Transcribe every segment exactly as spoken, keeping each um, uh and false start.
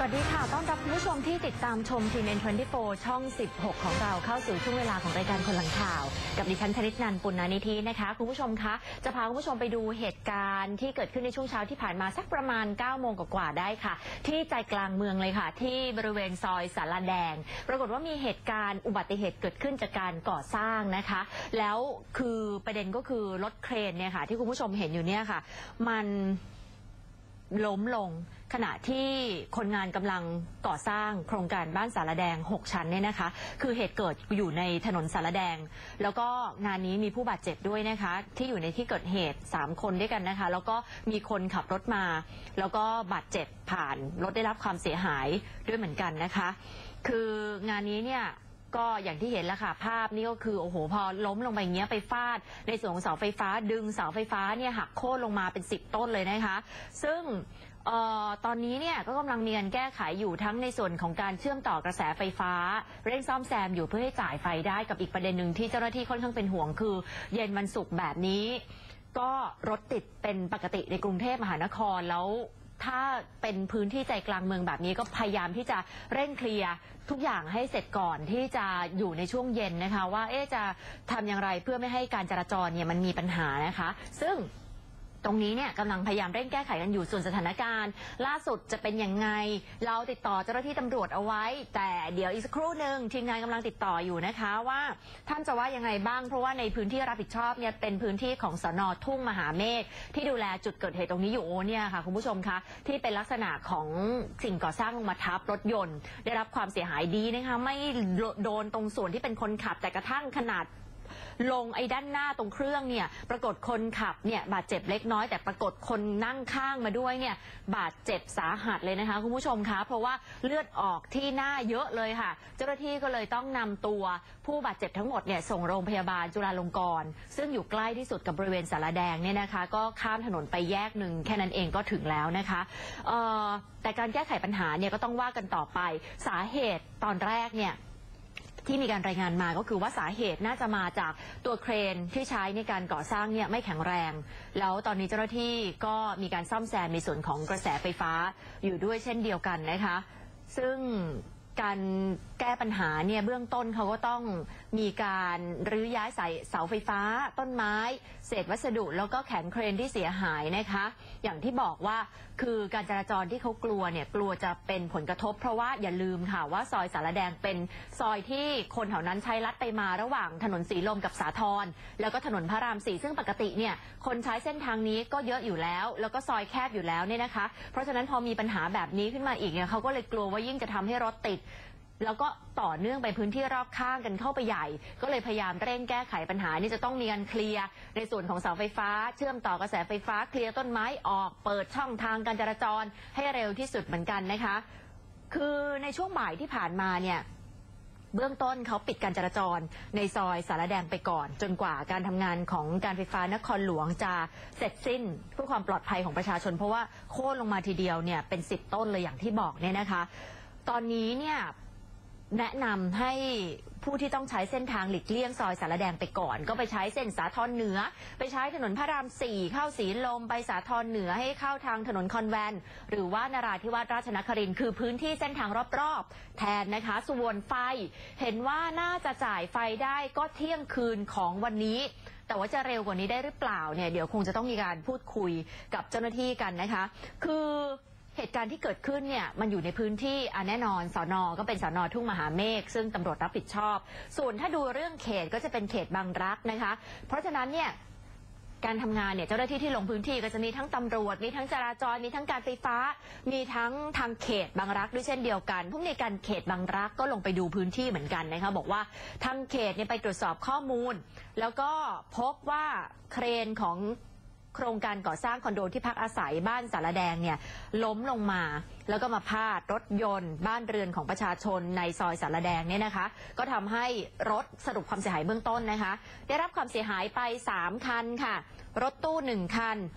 วัสดีค่ะต้อนรับคุณผู้ชมที่ติดตามชม ที เอ็น ยี่สิบสี่ ช่องสิบหกของเราเข้าสู่ช่วงเวลาของรายการคนหลังข่าวกับดิฉันชนิดนันท์ ปุณณนิธินะคะคุณผู้ชมคะจะพาคุณผู้ชมไปดูเหตุการณ์ที่เกิดขึ้นในช่วงเช้าที่ผ่านมาสักประมาณเก้าโมงกว่าๆได้ค่ะที่ใจกลางเมืองเลยค่ะที่บริเวณซอยสารแดงปรากฏว่ามีเหตุการณ์อุบัติเหตุเกิดขึ้นจากการก่อสร้างนะคะแล้วคือประเด็นก็คือรถเครนเนี่ยค่ะที่คุณผู้ชมเห็นอยู่เนี่ยค่ะมันล้มลงขณะที่คนงานกำลังก่อสร้างโครงการบ้านสารแดงหกชั้นเนี่ยนะคะคือเหตุเกิดอยู่ในถนนสารแดงแล้วก็งานนี้มีผู้บาดเจ็บด้วยนะคะที่อยู่ในที่เกิดเหตุสามคนด้วยกันนะคะแล้วก็มีคนขับรถมาแล้วก็บาดเจ็บผ่านรถได้รับความเสียหายด้วยเหมือนกันนะคะคืองานนี้เนี่ยก็อย่างที่เห็นแล้วค่ะภาพนี้ก็คือโอ้โหพอล้มลงไปอย่างเงี้ยไปฟาดในส่วนของเสาไฟฟ้าดึงเสาไฟฟ้าเนี่ยหักโค่นลงมาเป็นสิบต้นเลยนะคะซึ่งเอ่อตอนนี้เนี่ยก็กำลังมีการแก้ไขอยู่ทั้งในส่วนของการเชื่อมต่อกระแสไฟฟ้าเร่งซ่อมแซมอยู่เพื่อให้จ่ายไฟได้กับอีกประเด็นหนึ่งที่เจ้าหน้าที่ค่อนข้างเป็นห่วงคือเย็นวันศุกร์แบบนี้ก็รถติดเป็นปกติในกรุงเทพมหานครแล้วถ้าเป็นพื้นที่ใจกลางเมืองแบบนี้ก็พยายามที่จะเร่งเคลียร์ทุกอย่างให้เสร็จก่อนที่จะอยู่ในช่วงเย็นนะคะว่าเอ๊ะจะทำอย่างไรเพื่อไม่ให้การจราจรเนี่ยมันมีปัญหานะคะซึ่งตรงนี้เนี่ยกำลังพยายามเร่งแก้ไขกันอยู่ส่วนสถานการณ์ล่าสุดจะเป็นยังไงเราติดต่อเจ้าหน้าที่ตำรวจเอาไว้แต่เดี๋ยวอีกสักครู่หนึ่งทีมงานกำลังติดต่ออยู่นะคะว่าท่านจะว่ายังไงบ้างเพราะว่าในพื้นที่รับผิดชอบเนี่ยเป็นพื้นที่ของสน.ทุ่งมหาเมฆที่ดูแลจุดเกิดเหตุตรงนี้อยู่โอ้เนี่ยค่ะคุณผู้ชมคะที่เป็นลักษณะของสิ่งก่อสร้างลงมาทับรถยนต์ได้รับความเสียหายดีนะคะไม่โดนตรงส่วนที่เป็นคนขับแต่กระทั่งขนาดลงไอ้ด้านหน้าตรงเครื่องเนี่ยปรากฏคนขับเนี่ยบาดเจ็บเล็กน้อยแต่ปรากฏคนนั่งข้างมาด้วยเนี่ยบาดเจ็บสาหัสเลยนะคะคุณผู้ชมคะเพราะว่าเลือดออกที่หน้าเยอะเลยค่ะเจ้าหน้าที่ก็เลยต้องนำตัวผู้บาดเจ็บทั้งหมดเนี่ยส่งโรงพยาบาลจุฬาลงกรณ์ซึ่งอยู่ใกล้ที่สุดกับบริเวณสารแดงเนี่ยนะคะก็ข้ามถนนไปแยกหนึ่งแค่นั้นเองก็ถึงแล้วนะคะเอ่อแต่การแก้ไขปัญหาเนี่ยก็ต้องว่ากันต่อไปสาเหตุตอนแรกเนี่ยที่มีการรายงานมาก็คือว่าสาเหตุน่าจะมาจากตัวเครนที่ใช้ในการก่อสร้างเนี่ยไม่แข็งแรงแล้วตอนนี้เจ้าหน้าที่ก็มีการซ่อมแซมในส่วนของกระแสไฟฟ้าอยู่ด้วยเช่นเดียวกันนะคะซึ่งการแก้ปัญหาเนี่ยเบื้องต้นเขาก็ต้องมีการรื้อย้ายเสาไฟฟ้าต้นไม้เศษวัสดุแล้วก็แขนเครนที่เสียหายนะคะอย่างที่บอกว่าคือการจราจรที่เขากลัวเนี่ยกลัวจะเป็นผลกระทบเพราะว่าอย่าลืมค่ะว่าซอยสารแดงเป็นซอยที่คนแถวนั้นใช้ลัดไปมาระหว่างถนนสีลมกับสาทรแล้วก็ถนนพระรามสี่ซึ่งปกติเนี่ยคนใช้เส้นทางนี้ก็เยอะอยู่แล้วแล้วก็ซอยแคบอยู่แล้วเนี่ยนะคะเพราะฉะนั้นพอมีปัญหาแบบนี้ขึ้นมาอีกเนี่ยเขาก็เลยกลัวว่ายิ่งจะทำให้รถติดแล้วก็ต่อเนื่องไปพื้นที่รอบข้างกันเข้าไปใหญ่ก็เลยพยายามเร่งแก้ไขปัญหานี่จะต้องมีการเคลียร์ในส่วนของเสาไฟฟ้าเชื่อมต่อกระแสไฟฟ้าเคลียร์ต้นไม้ออกเปิดช่องทางการจราจรให้เร็วที่สุดเหมือนกันนะคะคือในช่วงบ่ายที่ผ่านมาเนี่ยเบื้องต้นเขาปิดการจราจรในซอยสารแดงไปก่อนจนกว่าการทำงานของการไฟฟ้านครหลวงจะเสร็จสิ้นเพื่อความปลอดภัยของประชาชนเพราะว่าโค่นลงมาทีเดียวเนี่ยเป็นสิบต้นเลยอย่างที่บอกเนี่ยนะคะตอนนี้เนี่ยแนะนำให้ผู้ที่ต้องใช้เส้นทางหลีกเลี่ยงซอยสารแดงไปก่อนก็ไปใช้เส้นสาทรเหนือไปใช้ถนนพระรามสี่เข้าสีลมไปสาทรเหนือให้เข้าทางถนนคอนแวนต์หรือว่านราธิวาสราชนครินทร์คือพื้นที่เส้นทางรอบๆแทนนะคะส่วนไฟเห็นว่าน่าจะจ่ายไฟได้ก็เที่ยงคืนของวันนี้แต่ว่าจะเร็วกว่านี้ได้หรือเปล่าเนี่ยเดี๋ยวคงจะต้องมีการพูดคุยกับเจ้าหน้าที่กันนะคะคือเหตุการณ์ที่เกิดขึ้นเนี่ยมันอยู่ในพื้นที่อ่ะแน่นอนสน.ก็เป็นสน.ทุ่งมหาเมฆซึ่งตำรวจรับผิดชอบส่วนถ้าดูเรื่องเขตก็จะเป็นเขตบางรักนะคะเพราะฉะนั้นเนี่ยการทำงานเนี่ยเจ้าหน้าที่ที่ลงพื้นที่ก็จะมีทั้งตำรวจมีทั้งจราจรมีทั้งการไฟฟ้ามีทั้งทางเขตบางรักด้วยเช่นเดียวกันผู้ในการเขตบางรักก็ลงไปดูพื้นที่เหมือนกันนะคะบอกว่าทางเขตเนี่ยไปตรวจสอบข้อมูลแล้วก็พบว่าเครนของโครงการก่อสร้างคอนโดที่พักอาศัยบ้านสารแดงเนี่ยล้มลงมาแล้วก็มาพาดรถยนต์บ้านเรือนของประชาชนในซอยสารแดงเนี่ยนะคะก็ทำให้รถสรุปความเสียหายเบื้องต้นนะคะได้รับความเสียหายไปสามคันค่ะรถตู้หนึ่งคัน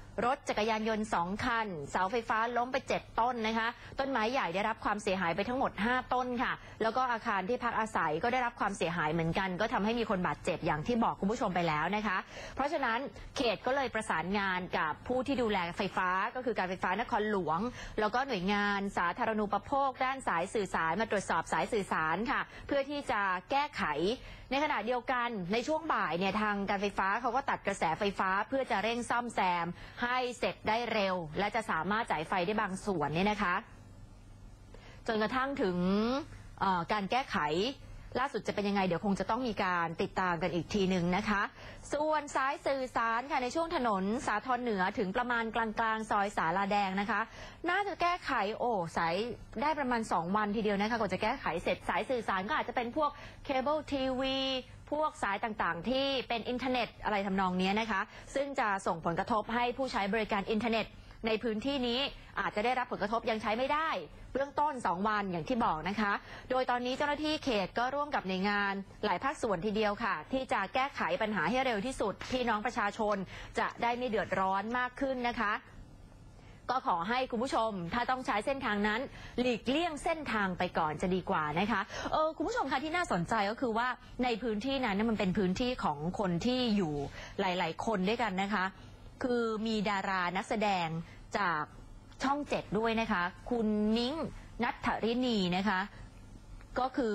รถจักรยานยนต์สองคันเสาไฟฟ้าล้มไปเจ็ดต้นนะคะต้นไม้ใหญ่ได้รับความเสียหายไปทั้งหมดห้าต้นค่ะแล้วก็อาคารที่พักอาศัยก็ได้รับความเสียหายเหมือนกันก็ทำให้มีคนบาดเจ็บอย่างที่บอกคุณผู้ชมไปแล้วนะคะเพราะฉะนั้นเขตก็เลยประสานงานกับผู้ที่ดูแลไฟฟ้าก็คือการไฟฟ้านครหลวงแล้วก็หน่วยงานสาธารณูปโภคด้านสายสื่อสารมาตรวจสอบสายสื่อสารค่ะเพื่อที่จะแก้ไขในขณะเดียวกันในช่วงบ่ายเนี่ยทางการไฟฟ้าเขาก็ตัดกระแสไฟฟ้าเพื่อจะเร่งซ่อมแซมให้เสร็จได้เร็วและจะสามารถจ่ายไฟได้บางส่วนเนี่ยนะคะจนกระทั่งถึงการแก้ไขล่าสุดจะเป็นยังไงเดี๋ยวคงจะต้องมีการติดตามกันอีกทีหนึ่งนะคะส่วนสายสื่อสารค่ะในช่วงถนนสาทรเหนือถึงประมาณกลางๆซอยสาลาแดงนะคะน่าจะแก้ไขโอ้สายได้ประมาณสองวันทีเดียวนะคะกว่าจะแก้ไขเสร็จสายสื่อสารก็อาจจะเป็นพวกเคเบิลทีวีพวกสายต่างๆที่เป็นอินเทอร์เน็ตอะไรทำนองนี้นะคะซึ่งจะส่งผลกระทบให้ผู้ใช้บริการอินเทอร์เน็ตในพื้นที่นี้อาจจะได้รับผลกระทบยังใช้ไม่ได้เบื้องต้นสองวันอย่างที่บอกนะคะโดยตอนนี้เจ้าหน้าที่เขตก็ร่วมกับหน่วยงานหลายภาคส่วนทีเดียวค่ะที่จะแก้ไขปัญหาให้เร็วที่สุดพี่น้องประชาชนจะได้ไม่เดือดร้อนมากขึ้นนะคะก็ขอให้คุณผู้ชมถ้าต้องใช้เส้นทางนั้นหลีกเลี่ยงเส้นทางไปก่อนจะดีกว่านะคะเออคุณผู้ชมคะที่น่าสนใจก็คือว่าในพื้นที่นั้นมันเป็นพื้นที่ของคนที่อยู่หลายๆคนด้วยกันนะคะคือมีดารานักแสดงจากช่องเจ็ดด้วยนะคะคุณมิ้งณัฐรินีนะคะก็คือ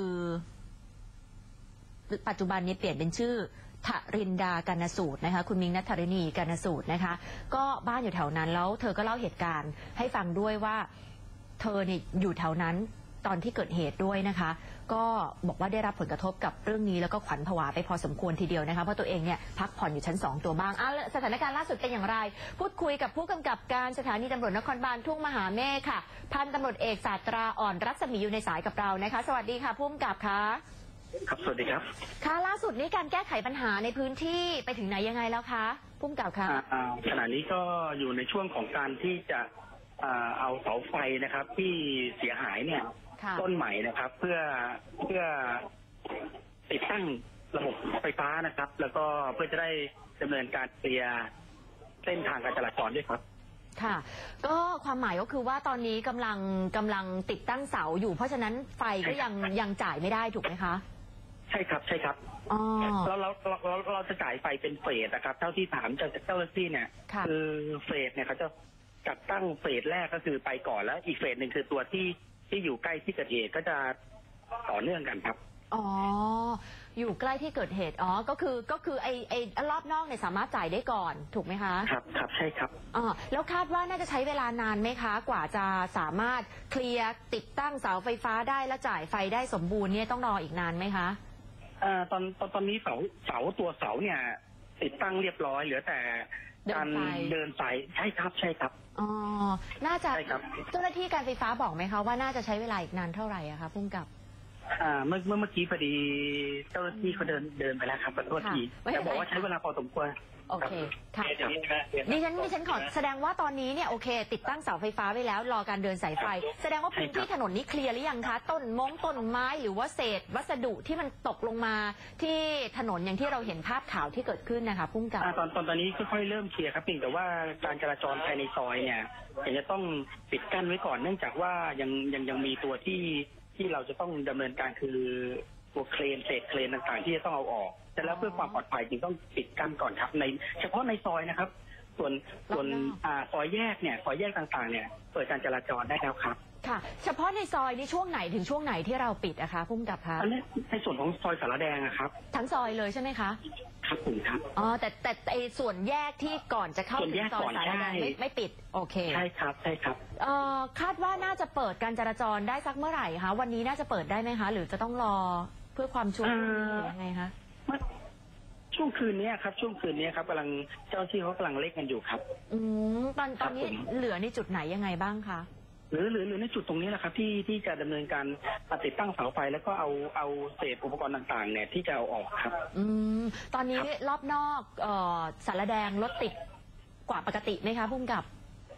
ปัจจุบันนี้เปลี่ยนเป็นชื่อทรินดากนสูตรนะคะคุณมิ้งณัฐรินีกนสูตรนะคะก็บ้านอยู่แถวนั้นแล้วเธอก็เล่าเหตุการณ์ให้ฟังด้วยว่าเธอเนี่ยอยู่แถวนั้นตอนที่เกิดเหตุด้วยนะคะก็บอกว่าได้รับผลกระทบกับเรื่องนี้แล้วก็ขวัญผวาไปพอสมควรทีเดียวนะคะเพราะตัวเองเนี่ยพักผ่อนอยู่ชั้นสองตัวบ้างอ่ะสถานการณ์ล่าสุดเป็นอย่างไรพูดคุยกับผู้กำกับการสถานีตำรวจนครบาลทุ่งมหาเมฆค่ะพันตำรวจเอกศาสตราอ่อนรัศมีอยู่ในสายกับเรานะคะสวัสดีค่ะผู้กำกับค่ะครับสวัสดีครับค่ะล่าสุดนี้การแก้ไขปัญหาในพื้นที่ไปถึงไหนยังไงแล้วคะผู้กำกับค่ะขณะนี้ก็อยู่ในช่วงของการที่จะเอาเสาไฟนะครับที่เสียหายเนี่ยต้นใหม่นะครับเพื่อเพื่อติดตั้งระบบไฟฟ้านะครับแล้วก็เพื่อจะได้ดำเนินการเคลียร์เส้นทางการจราจรด้วยครับค่ะก็ความหมายก็คือว่าตอนนี้กำลังกำลังติดตั้งเสาอยู่เพราะฉะนั้นไฟก็ยังยังจ่ายไม่ได้ถูกไหมคะใช่ครับใช่ครับอ๋อเราเราเราเราจะจ่ายไฟเป็นเฟสนะครับเท่าที่ถามจากเจ้าหน้าที่เนี่ยคือเฟสเนี่ยเขาจะจัดตั้งเฟสแรกก็คือไปก่อนแล้วอีกเฟสหนึ่งคือตัวที่ที่อยู่ใกล้ที่เกิดเหตุก็จะต่อเนื่องกันครับอ๋ออยู่ใกล้ที่เกิดเหตุอ๋อก็คือก็คือไอไอรอบนอกเนี่ยสามารถจ่ายได้ก่อนถูกไหมคะครับครับใช่ครับอ๋อแล้วคาดว่าน่าจะใช้เวลานานไหมคะกว่าจะสามารถเคลียร์ติดตั้งเสาไฟฟ้าได้และจ่ายไฟได้สมบูรณ์เนี่ยต้องรออีกนานไหมคะอ่าตอนตอนตอนนี้เสาเสาตัวเสาเนี่ยติดตั้งเรียบร้อยเหลือแต่การเดินสายใช่ครับใช่ครับอ๋อน่าจะเจ้าหน้าที่การไฟฟ้าบอกไหมคะว่าน่าจะใช้เวลาอีกนานเท่าไหร่อะคะพุ่งกับอ่าเมื่อเมื่อเมื่อกี้พอดีเจ้าหน้าที่เขาเดินเดินไปแล้วครับขอโทษทีแต่บอกว่าใช้เวลาพอสมควรโอเคค่ะดิฉันดิฉันขอแสดงว่าตอนนี้เนี่ยโอเคติดตั้งเสาไฟฟ้าไว้แล้วรอการเดินสายไฟแสดงว่าพื้นที่ถนนนี้เคลียร์หรือยังคะต้นมงต้นไม้หรือว่าเศษวัสดุที่มันตกลงมาที่ถนนอย่างที่เราเห็นภาพข่าวที่เกิดขึ้นนะคะพุ่งกับตอนตอนตอนนี้ค่อยๆเริ่มเคลียร์ครับเพียงแต่ว่าการจราจรภายในซอยเนี่ยยังจะต้องปิดกั้นไว้ก่อนเนื่องจากว่ายังยังยังมีตัวที่ที่เราจะต้องดำเนินการคือตัวเครนเศษเครนต่างๆที่จะต้องเอาออกแต่แล้วเพื่อความปลอดภัยจึงต้องปิดกั้นก่อนครับในเฉพาะในซอยนะครับส่วนส่วนอ่าซอยแยกเนี่ยซอยแยกต่างๆเนี่ยเปิดการจราจรได้แล้วครับค่ะเฉพาะในซอยในช่วงไหนถึงช่วงไหนที่เราปิดอะคะพุ่งกับคะอันนี้ในส่วนของซอยสารแดงนะครับทั้งซอยเลยใช่ไหมคะครับผมครับอ๋อแต่แต่ไอส่วนแยกที่ก่อนจะเข้าถึงซอยสารแดงไม่ไม่ปิดโอเคใช่ครับใช่ครับเอ่อคาดว่าน่าจะเปิดการจราจรได้สักเมื่อไหร่คะวันนี้น่าจะเปิดได้ไหมคะหรือจะต้องรอเพื่อความชัวร์ยังไงคะช่วงคืนนี้ครับช่วงคืนนี้ครับกำลังเจ้าที่เขากำลังเล่นกันอยู่ครับอืมตอนตอนนี้เหลือในจุดไหนยังไงบ้างคะหรือหรือหรือในจุดตรงนี้แหละครับที่ที่จะดำเนินการติดตั้งเสาไฟแล้วก็เอาเอาเศษอุปกรณ์ต่างๆเนี่ยที่จะเอาออกครับอืมตอนนี้รอบนอกเอ่อสารแดงรถติดกว่าปกติไหมคะพุ่งกับอ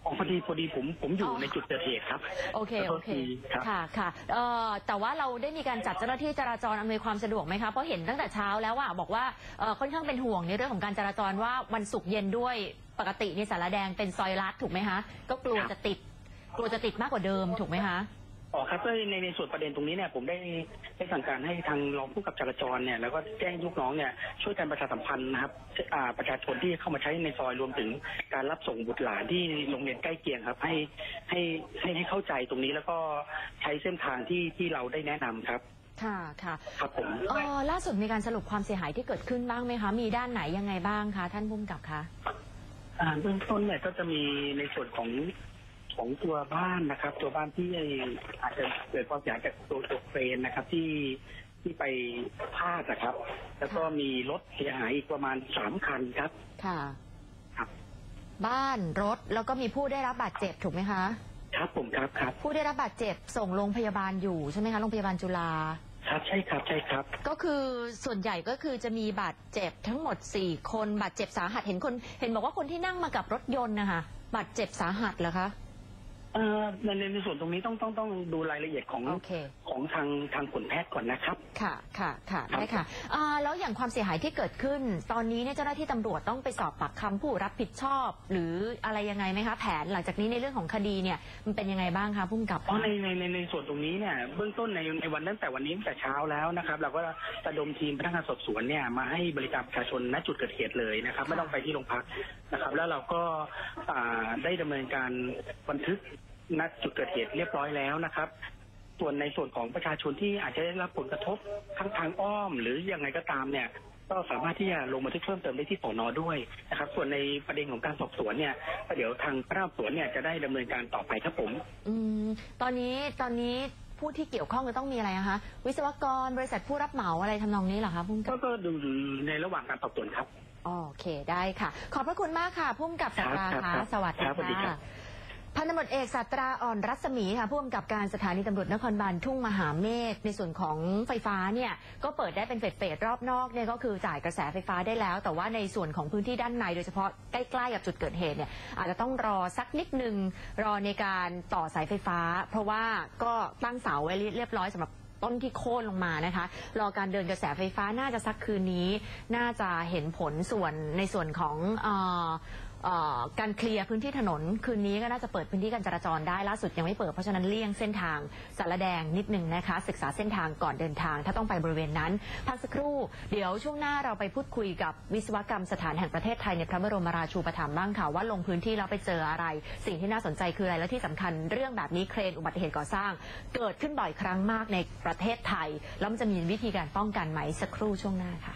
อ๋อพอดีพอดีผมผมอยู่อ๋อในจุดเกิดเหตุครับโอเคโอเคครับค่ะค่ะเอ่อแต่ว่าเราได้มีการจัดเจ้าหน้าที่จราจรอำนวยความสะดวกไหมคะเพราะเห็นตั้งแต่เช้าแล้วว่าบอกว่าเอ่อค่อนข้างเป็นห่วงในเรื่องของการจราจรว่าวันศุกร์เย็นด้วยปกติในสารแดงเป็นซอยลัดถูกไหมคะก็กลัวจะติดกลัวจะติดมากกว่าเดิมถูกไหมคะอ๋อครับในในส่วนประเด็นตรงนี้เนี่ยผมได้ได้สั่งการให้ทางรองผู้กำกับจราจรเนี่ยแล้วก็แจ้งลูกน้องเนี่ยช่วยกันประชาสัมพันธ์นะครับอ่าประชาชนที่เข้ามาใช้ในซอยรวมถึงการรับส่งบุตรหลานที่โรงเรียนใกล้เคียงครับให้ให้ให้ให้เข้าใจตรงนี้แล้วก็ใช้เส้นทางที่ที่เราได้แนะนำครับค่ะค่ะครับผมเอ่อล่าสุดมีการสรุปความเสียหายที่เกิดขึ้นบ้างไหมคะมีด้านไหนยังไงบ้างคะท่านผู้กำกับคะอ่าเบื้องต้นเนี่ยก็จะมีในส่วนของของตัวบ้านนะครับ ตัวบ้านที่อาจจะเกิดความเสียหายจากตัวตัวเครนนะครับที่ที่ไปพาดนะครับ แล้วก็มีรถเสียหายอีกประมาณสามคันครับค่ะครับบ้านรถแล้วก็มีผู้ได้รับบาดเจ็บถูกไหมคะครับผมครับครับผู้ได้รับบาดเจ็บส่งโรงพยาบาลอยู่ใช่ไหมคะโรงพยาบาลจุฬาครับใช่ครับใช่ครับก็คือส่วนใหญ่ก็คือจะมีบาดเจ็บทั้งหมดสี่คนบาดเจ็บสาหัสเห็นคนเห็นบอกว่าคนที่นั่งมากับรถยนต์นะคะบาดเจ็บสาหัสเหรอคะเอ่อในในในส่วนตรงนี้ต้องต้องต้องดูรายละเอียดของโอเคของทางทางผลแพทย์ก่อนนะครับค่ะค่ะค่ะครับได้ค่ะอ่าแล้วอย่างความเสียหายที่เกิดขึ้น ตอนนี้เนี่ยเจ้าหน้าที่ตำรวจต้องไปสอบปากคำผู้รับผิดชอบ หรืออะไรยังไงไหมคะแผนหลังจากนี้ในเรื่องของคดีเนี่ยมันเป็นยังไงบ้างคะผู้กำกับอ๋อในในในในส่วนตรงนี้เนี่ยเบื้องต้นในในวันตั้งแต่วันนี้ตั้งแต่เช้าแล้วนะครับ เราก็ระดมทีมพนักงานสอบสวนเนี่ยมาให้บริการประชาชนณจุดเกิดเหตุเลยนะครับ ไม่ต้องไปที่โรงพักนะครับ แล้วเราก็อ่าได้ดำเนินการบันทึกณจุดเกิดเหตุเรียบร้อยแล้วนะครับ ส่วนในส่วนของประชาชนที่อาจจะได้รับผลกระทบทั้งทางอ้อม หรือยังไงก็ตามเนี่ยก็สามารถที่จะลงบันทึกเพิ่มเติมได้ที่สน.ด้วยนะครับ ส่วนในประเด็นของการสอบสวนเนี่ยก็เดี๋ยวทางพนักงานสอบสวนเนี่ยจะได้ดำเนินการต่อไปครับผมอืมตอนนี้ตอนนี้ผู้ที่เกี่ยวข้องจะต้องมีอะไรนะคะวิศวกรบริษัทผู้รับเหมาอะไรทำนองนี้เหรอคะผู้กำกัก็บก็ดูในระหว่างการสอบสวนครับโอเคได้ค่ะ ขอบพระคุณมากค่ะผู้กำกับสัตราครับค่ะครับสวัสดีครับสวัสดีครัค่ะบพันตำรวจเอกสัตราอ่อนรัศมีค่ะผู้กำกับการสถานีตำรวจนครบาลทุ่งมหาเมฆในส่วนของไฟฟ้าเนี่ยก็เปิดได้เป็นเฟสเฟสรอบนอกเนี่ยก็คือจ่ายกระแสไฟฟ้าได้แล้ว แต่ว่าในส่วนของพื้นที่ด้านในโดยเฉพาะใกล้ๆกับจุดเกิดเหตุเนี่ยอาจจะต้องรอสักนิดนึงรอในการต่อสายไฟฟ้า เพราะว่าก็ตั้งเสาไว้เรียบร้อยสำหรับต้นที่โค่นลงมานะคะรอการเดินกระแสไฟฟ้าน่าจะสักคืนนี้น่าจะเห็นผลส่วนในส่วนของเอ่อเอ่อการเคลียร์พื้นที่ถนนคืนนี้ก็น่าจะเปิดพื้นที่การจราจรได้ล่าสุดยังไม่เปิดเพราะฉะนั้นเลี่ยงเส้นทางสารแดงนิดนึงนะคะศึกษาเส้นทางก่อนเดินทางถ้าต้องไปบริเวณนั้นพักสักครู่เดี๋ยวช่วงหน้าเราไปพูดคุยกับวิศวกรรมสถานแห่งประเทศไทยในพระบรมราชูปถัมภ์บ้างค่ะว่าลงพื้นที่แล้วไปเจออะไรสิ่งที่น่าสนใจคืออะไรและที่สำคัญเรื่องแบบนี้เครนอุบัติเหตุก่อสร้างเกิดขึ้นบ่อยครั้งมากในประเทศไทยแล้วมันจะมีวิธีการป้องกันไหมสักครู่ช่วงหน้าค่ะ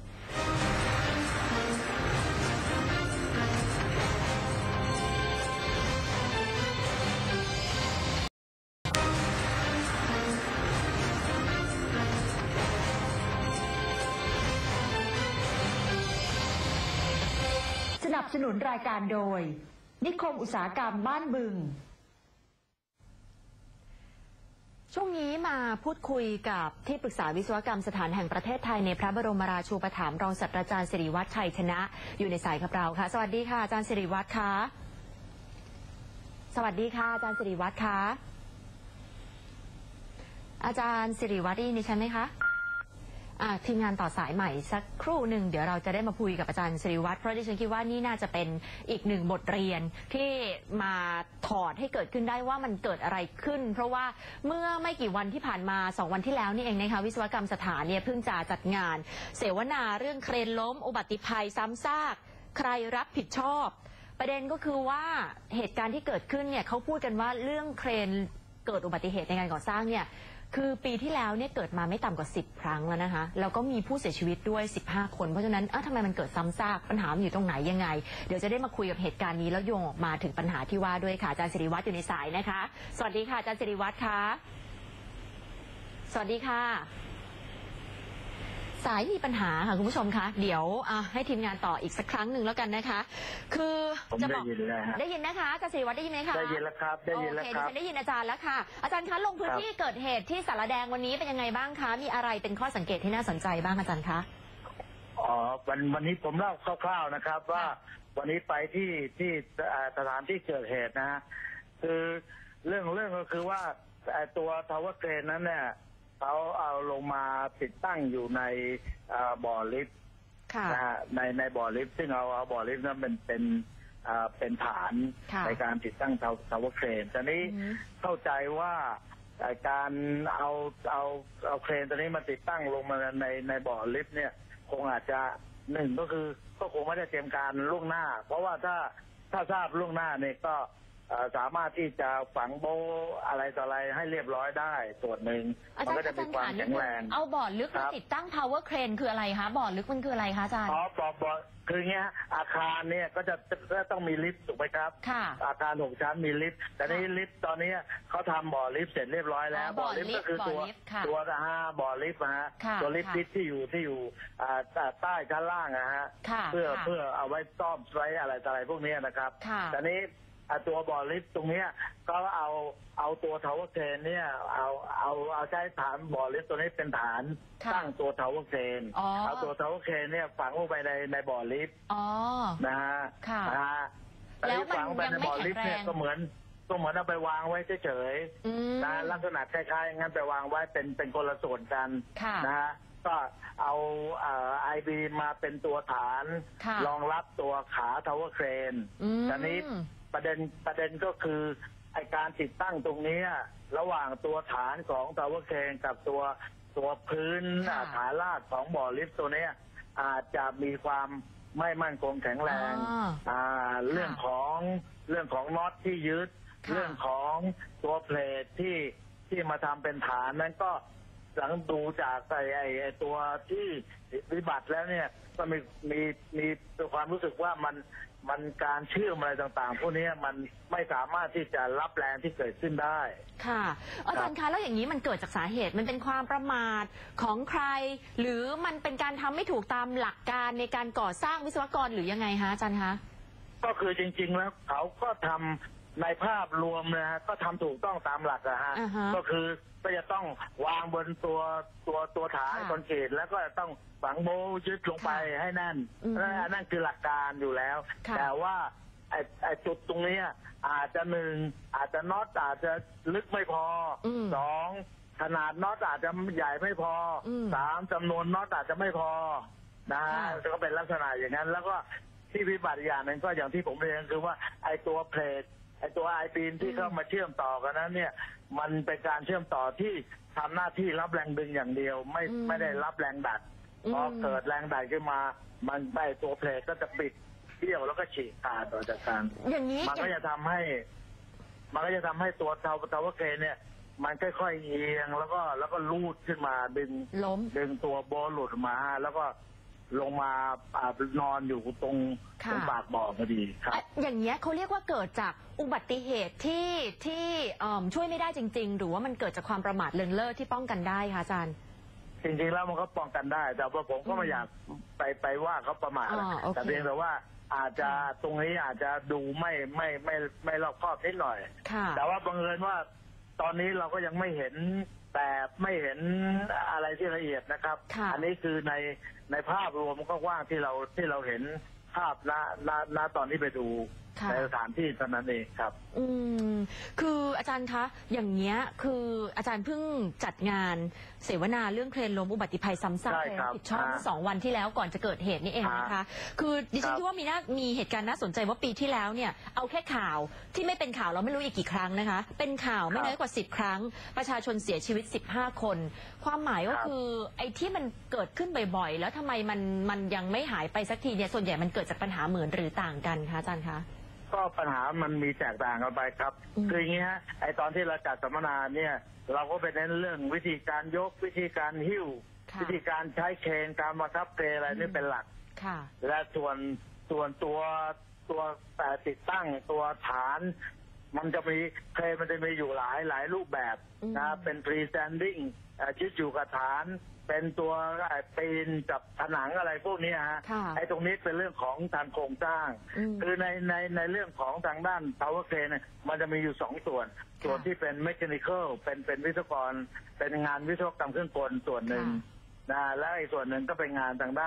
สนับสนุนรายการโดยนิคมอุตสาหกรรมบ้านบึงช่วงนี้มาพูดคุยกับที่ปรึกษาวิศวกรรมสถานแห่งประเทศไทยในพระบรมราชูปถัมภ์รองศาสตราจารย์สิริวัฒน์ชัยชนะอยู่ในสายกับเราค่ะสวัสดีค่ะอาจารย์สิริวัฒน์คะสวัสดีค่ะอาจารย์สิริวัฒน์คะอาจารย์สิริวัฒน์ได้ยินดิฉันไหมคะอ่าทีมงานต่อสายใหม่สักครู่หนึ่งเดี๋ยวเราจะได้มาคุยกับอาจารย์สิริวัฒน์เพราะดิฉันคิดว่านี่น่าจะเป็นอีกหนึ่งบทเรียนที่มาถอดให้เกิดขึ้นได้ว่ามันเกิดอะไรขึ้น เพราะว่าเมื่อไม่กี่วันที่ผ่านมาสองวันที่แล้วนี่เองนะคะวิศวกรรมสถานเนี่ยเพิ่งจะจัดงานเสวนาเรื่องเครนล้มอุบัติภัยซ้ำซากใครรับผิดชอบประเด็นก็คือว่าเหตุการณ์ที่เกิดขึ้นเนี่ยเขาพูดกันว่าเรื่องเครนเกิดอุบัติเหตุในการก่อสร้างเนี่ยคือปีที่แล้วเนี่ยเกิดมาไม่ต่ำกว่าสิบครั้งแล้วนะคะแล้วก็มีผู้เสียชีวิตด้วยสิบห้าคนเพราะฉะนั้นเอ๊ะทำไมมันเกิดซ้ำซากปัญหามันอยู่ตรงไหนยังไงเดี๋ยวจะได้มาคุยกับเหตุการณ์นี้แล้วโยงออกมาถึงปัญหาที่ว่าด้วยค่ะอาจารย์สิริวัฒน์อยู่ในสายนะคะสวัสดีค่ะอาจารย์สิริวัฒน์คะสวัสดีค่ะสายมีปัญหาค่ะคุณผู้ชมคะเดี๋ยวให้ทีมงานต่ออีกสักครั้งหนึ่งแล้วกันนะคะคือจะบอกได้ยินนะคะอาจารย์สิริวัฒน์ได้ยินไหมคะได้ยินแล้วครับได้ยินแล้วครับโอเคดิฉันได้ยินอาจารย์แล้วค่ะอาจารย์คะลงพื้นที่เกิดเหตุที่สารแดงวันนี้เป็นยังไงบ้างคะมีอะไรเป็นข้อสังเกตที่น่าสนใจบ้างอาจารย์คะอ๋อวันวันนี้ผมเล่าคร่าวๆนะครับว่าวันนี้ไปที่ที่สถานที่เกิดเหตุนะฮะคือเรื่องเรื่องก็คือว่าตัวทาวเวอร์เครนนั้นเนี่ยเขาเอาลงมาติดตั้งอยู่ในบ่อลิฟต์นะฮะในในบ่อลิฟต์ซึ่งเอาเอาบ่อลิฟต์นั้นเป็นเป็นเป็นฐานในการติดตั้งทาวเวอร์เครนตอนนี้เข้าใจว่าการเอาเอาเอาเครนตัวนี้มาติดตั้งลงมาในในบ่อลิฟต์เนี่ยคงอาจจะหนึ่งก็คือก็คงไม่ได้เตรียมการล่วงหน้าเพราะว่าถ้าถ้าทราบล่วงหน้าเนี่ยก็สามารถที่จะฝังโบอะไรต่ออะไรให้เรียบร้อยได้ส่วนหนึ่งมันก็จะมีความแข็งแรงเอาบ่อลึกมาติดตั้ง power crane คืออะไรคะบ่อลึกมันคืออะไรคะอาจารย์อ๋อบ่อบ่อคือเงี้ยอาคารเนี่ยก็จะต้องมีลิฟต์ถูกไหมครับค่ะอาคารหกชั้นมีลิฟต์แต่นี้ลิฟต์ตอนนี้เขาทำบ่อลิฟต์เสร็จเรียบร้อยแล้วบ่อลิฟต์ก็คือตัวตัวนะฮะบ่อลิฟต์นะฮะตัวลิฟต์ที่อยู่ที่อยู่ใต้ชั้นล่างนะฮะเพื่อเพื่อเอาไว้ซ่อมไว้อะไรต่ออะไรพวกนี้นะครับแต่นี้ตัวบ่อลิฟต์ตรงนี้ก็เอาเอาตัวทาวเวอร์เครนเนี่ยเอาเอาเอาใช้ฐานบ่อลิฟต์ตัวนี้เป็นฐานตั้งตัวทาวเวอร์เครนเอาตัวทาวเวอร์เครนเนี่ยฝังลงไปในในบ่อลิฟต์นะฮะนะฮะแล้วฝังไปในบ่อลิฟต์เนี่ยก็เหมือนก็เหมือนเอาไปวางไว้เฉยๆนะลักษณะคล้ายๆงั้นไปวางไว้เป็นเป็นคนละส่วนกันนะฮะก็เอาไอบีมาเป็นตัวฐานรองรับตัวขาทาวเวอร์เครนตอนนี้ประเด็นประเด็นก็คือไอการติดตั้งตรงนี้ระหว่างตัวฐานของทาวเวอร์เครนกับตัวตัวพื้นฐานลาดของบ่อลิฟต์ตัวนี้อาจจะมีความไม่มั่นคงแข็งแรงเรื่องของเรื่องของน็อตที่ยึดเรื่องของตัวเพลทที่ที่มาทำเป็นฐานนั้นก็หลังดูจากไอไอตัวที่วิบัติแล้วเนี่ยก็มีมีมีความรู้สึกว่ามันมันการเชื่อมอะไรต่างๆพวกนี้มันไม่สามารถที่จะรับแรงที่เกิดขึ้นได้ค่ะอาจารย์คะแล้วอย่างนี้มันเกิดจากสาเหตุมันเป็นความประมาทของใครหรือมันเป็นการทำไม่ถูกตามหลักการในการก่อสร้างวิศวกรหรือยังไงคะอาจารย์คะก็คือจริงๆแล้วเขาก็ทำในภาพรวมนะฮะก็ทำถูกต้องตามหลักอะฮะก็คือก็จะต้องวางบนตัวตัวตัวฐานคอนกรีตแล้วก็ต้องฝังโบยึดลงไปให้แน่นนั่นคือหลักการอยู่แล้วแต่ว่าไอ้ไอ้จุดตรงนี้อาจจะหนึ่งอาจจะน็อตอาจจะลึกไม่พอสองขนาดน็อตอาจจะใหญ่ไม่พอสามจำนวนน็อตอาจจะไม่พอนะฮะก็เป็นลักษณะอย่างนั้นแล้วก็ที่วิบัติอย่างหนึ่งก็อย่างที่ผมเรียนคือว่าไอ้ตัวเพลทไอ้ตัวไอบีนที่เข้ามาเชื่อมต่อกันนั้นเนี่ยมันเป็นการเชื่อมต่อที่ทำหน้าที่รับแรงดึงอย่างเดียวไม่ไม่ได้รับแรงดันพอเกิดแรงดันขึ้นมามันไอ้ตัวเพลทก็จะปิดเบี้ยวแล้วก็ฉีกขาดต่อจากกันอย่างนี้มันก็จะทำให้มันก็จะทำให้ตัวเทาเทาวเกรเนี่ยมันค่อยๆเอียงแล้วก็แล้วก็ลูดขึ้นมาดึงล้มดึงตัวโบหลุดมาแล้วก็ลงมานอนอยู่ตรงตรงปากบ่อพอดีครับอย่างเงี้ยเขาเรียกว่าเกิดจากอุบัติเหตุที่ที่ช่วยไม่ได้จริงๆหรือว่ามันเกิดจากความประมาทเลินเล่อที่ป้องกันได้คะอาจารย์จริงๆแล้วมันก็ป้องกันได้แต่ว่าผมก็ไม่อยากไปไปว่าเขาประมาทแต่เพียงแต่ว่าอาจจะตรงนี้อาจจะดูไม่ไม่ไม่ไม่รอบคอบนิดหน่อยแต่ว่าบังเอิญว่าตอนนี้เราก็ยังไม่เห็นแต่ไม่เห็นอะไรที่ละเอียดนะครับอันนี้คือในในภาพรวมก็กว้างที่เราที่เราเห็นภาพณณณตอนที่ไปดูในสถานที่เท่านั้นเองครับอืมคืออาจารย์คะอย่างเงี้ยคืออาจารย์เพิ่งจัดงานเสวนาเรื่องเครนล้มอุบัติภัยซ้ำซากผิดชอบเมื่อสองวันที่แล้วก่อนจะเกิดเหตุนี่เองนะคะคือดิฉันคิดว่ามีน่ามีเหตุการณ์น่าสนใจว่าปีที่แล้วเนี่ยเอาแค่ข่าวที่ไม่เป็นข่าวเราไม่รู้อีกกี่ครั้งนะคะเป็นข่าวไม่น้อยกว่าสิบครั้งประชาชนเสียชีวิตสิบห้าคนความหมายก็คือไอ้ที่มันเกิดขึ้นบ่อยๆแล้วทำไมมันมันยังไม่หายไปสักทีเนี่ยส่วนใหญ่มันเกิดจากปัญหาเหมือนหรือต่างกันคะอาจารย์คะก็ปัญหามันมีแตกต่างกันไปครับคืออย่างนี้ฮะไอตอนที่เราจัดสัมมนาเนี่ยเราก็ไปเน้นเรื่องวิธีการยกวิธีการหิ้ววิธีการใช้เชนการบังคับเกรอะไรนี่เป็นหลักและส่วนส่วนตัวตัวแต่ติดตั้งตัวฐานมันจะมีเครนมันจะมีอยู่หลายหลายรูปแบบนะเป็นฟรีสแตนดิ้งยึดอยู่กับฐานเป็นตัวปีนกับผนังอะไรพวกนี้ฮะไอ้ตรงนี้เป็นเรื่องของทางโครงสร้างคือในในในเรื่องของทางด้าน power crane เนี่ยมันจะมีอยู่สองส่วนส่วนที่เป็น mechanical เป็นเป็นวิศวกรเป็นงานวิศวกรรมเครื่องกลส่วนหนึ่งนะและอีกส่วนหนึ่งก็เป็นงานทางด้าน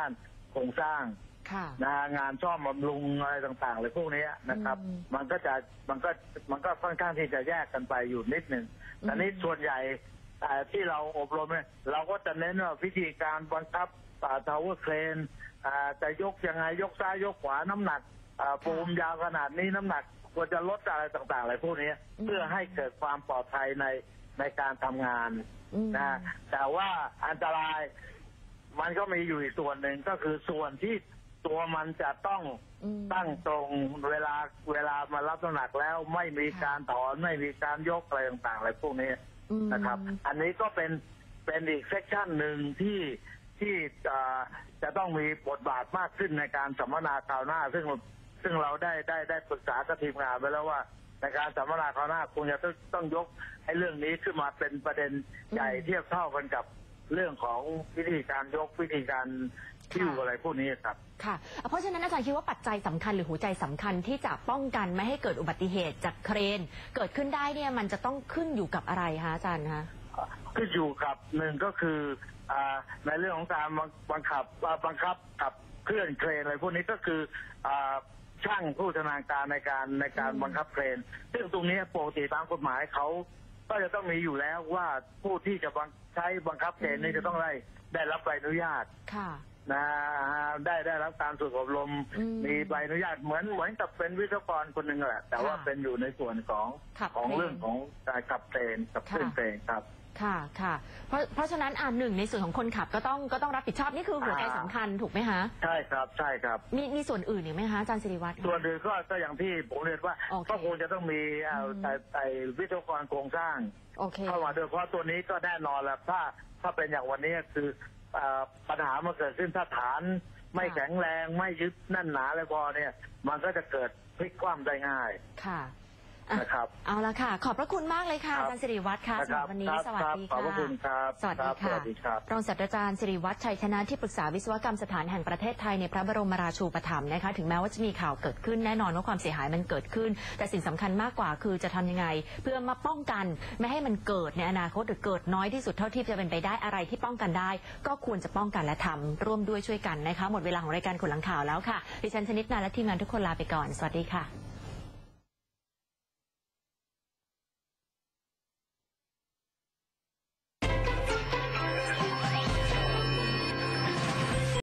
โครงสร้างนะงานซ่อมบำรุงอะไรต่างๆเลยพวกนี้นะครับมันก็จะมันก็มันก็ค่อนข้างที่จะแยกกันไปอยู่นิดหนึ่งแต่นี้ส่วนใหญ่ที่เราอบรมเนี่ยเราก็จะเน้นว่าวิธีการบังคับทาวเวอร์เครนจะยกยังไงยกซ้ายยกขวาน้ำหนักปูมยาวขนาดนี้น้ำหนักควรจะลดอะไรต่างๆอะไรพวกนี้เพื่อให้เกิดความปลอดภัยในในการทำงานนะแต่ว่าอันตรายมันก็มีอยู่อีกส่วนหนึ่งก็คือส่วนที่ตัวมันจะต้องตั้งตรงเวลาเวลามารับน้ำหนักแล้วไม่มีการถอนไม่มีการยกอะไรต่างๆอะไรพวกนี้นะครับอันนี้ก็เป็นเป็นอีกเซกชันหนึ่งที่ที่จะต้องมีบทบาทมากขึ้นในการสัมมนาคราวหน้าซึ่งซึ่งเราได้ได้ได้ปรึกษากับทีมงานไปแล้วว่าในการสัมมนาคราวหน้าคงจะต้องต้องยกให้เรื่องนี้ขึ้นมาเป็นประเด็นใหญ่เทียบเท่ากันกับเรื่องของวิธีการยกวิธีการคิ้วอะไรพวกนี้ครับค่ะเพราะฉะนั้นอาจารย์คิดว่าปัจจัยสำคัญหรือหัวใจสำคัญที่จะป้องกันไม่ให้เกิดอุบัติเหตุจากเครนเกิดขึ้นได้เนี่ยมันจะต้องขึ้นอยู่กับอะไรคะอาจารย์คะขึ้นอยู่กับหนึ่งก็คือในเรื่องของการบังคับบังคับขับเคลื่อนเครนอะไรพวกนี้ก็คือช่างผู้ชำนาญการในการในการบังคับเครนซึ่งตรงนี้ปกติตามกฎหมายเขาก็จะต้องมีอยู่แล้วว่าผู้ที่จะใช้บังคับเครนนี้จะต้องได้ได้รับใบอนุญาตนะได้ได้รับการฝึกอบรมมีใบอนุญาตเหมือนเหมือนกับเป็นวิศวกรคนหนึ่งแหละแต่ว่าเป็นอยู่ในส่วนของของเรื่องของการขับเครนขับเคลื่อนเครนครับค่ะค่ะเพราะเพราะฉะนั้นอ่าหนึ่งในส่วนของคนขับก็ต้องก็ต้องรับผิดชอบนี่คือหัวใจสำคัญถูกไหมคะใช่ครับใช่ครับมีมีส่วนอื่นอีกไหมคะอาจารย์ศิริวัฒน์ส่วนอื่นก็ก็อย่างที่ผมเรียนว่าก็คงจะต้องมีไอ้วิศวกรโครงสร้างเข้ามาโดยเฉพาะตัวนี้ก็แน่นอนแล้วถ้าถ้าเป็นอย่างวันนี้คือปัญหามันเกิดขึ้นถ้าฐานไม่แข็งแรงไม่ยึดแน่นหนาเลยพอเนี่ยมันก็จะเกิดพลิกคว่ำได้ง่ายค่ะนะครับเอาละค่ะขอบพระคุณมากเลยค่ะอาจารย์ศิริวัฒน์ค่ะสำหรับวันนี้สวัสดีค่ะขอบพระคุณครับสวัสดีค่ะรองศาสตราจารย์ศิริวัฒน์ชัยชนะที่ปรึกษาวิศวกรรมสถานแห่งประเทศไทยในพระบรมราชูปถัมภ์นะคะถึงแม้ว่าจะมีข่าวเกิดขึ้นแน่นอนว่าความเสียหายมันเกิดขึ้นแต่สิ่งสำคัญมากกว่าคือจะทำยังไงเพื่อมาป้องกันไม่ให้มันเกิดในอนาคตหรือเกิดน้อยที่สุดเท่าที่จะเป็นไปได้อะไรที่ป้องกันได้ก็ควรจะป้องกันและทำร่วมด้วยช่วยกันนะคะหมดเวลาของรายการคนหลังข่าวแล้วค่ะดิฉันชนิดนาและทีมงานทุกคนลาไปก่อนสวัสดีค่ะ